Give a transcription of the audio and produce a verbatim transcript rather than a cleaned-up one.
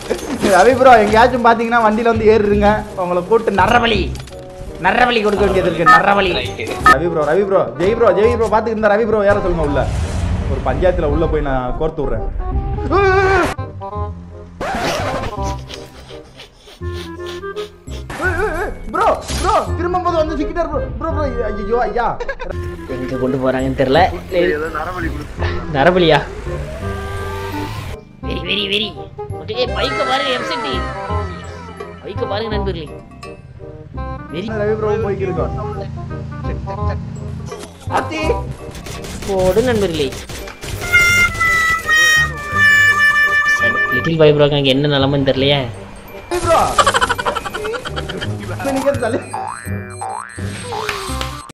Ravi bro எங்கேயாச்சும் பாத்தீங்கன்னா வண்டியில வந்து ஏறுங்க உங்களை கூட்டு நரவழி நரவழி கொடுக்க வேண்டியது இருக்கு நரவழி. Ravi bro Ravi bro Jai bro Jai bro பாத்துக்கிட்டு இருந்தா ரவி ப்ரோ ஏற சொல்லுங்க உள்ள ஒரு பஞ்சாயத்துல உள்ள போய் நான் கோர்த்து விடுறேன். ப்ரோ ப்ரோ திரும்ப போது வந்து சிக்கிட்டார் ப்ரோ ப்ரோ ப்ரோ ஐயோ ஐயா எங்க கொண்டு போறாங்கன்னு தெரியல. நரபலியா வெரி வெரி வெரி ஓகே பைக்க பாருங்க எம்சிடி பைக்க பாருங்க நண்பர்களே. வெரி ரவி ப்ரோ போய் இருக்கோம் அத்தி போடு நண்பர்களே. லிட்டில் பாய் ப்ரோ அங்க என்ன நிலைமைன்னு தெரியலையே. ப்ரோ நீங்க தலை